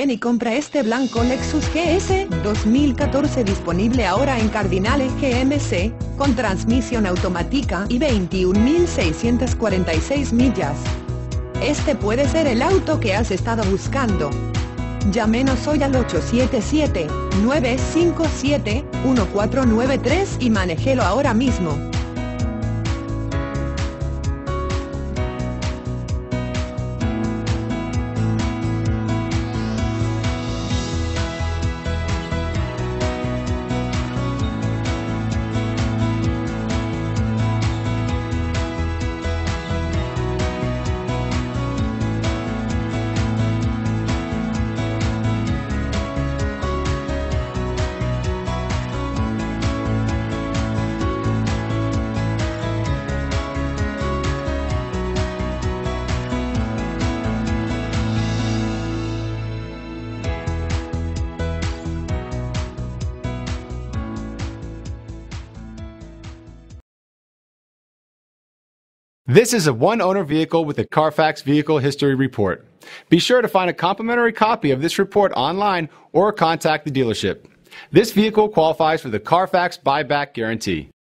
Ven y compra este blanco Lexus GS 2014 disponible ahora en Cardinales GMC, con transmisión automática y 21.646 millas. Este puede ser el auto que has estado buscando. Llámenos hoy al 877-957-1493 y manéjelo ahora mismo. This is a one-owner vehicle with a Carfax Vehicle History Report. Be sure to find a complimentary copy of this report online or contact the dealership. This vehicle qualifies for the Carfax Buyback Guarantee.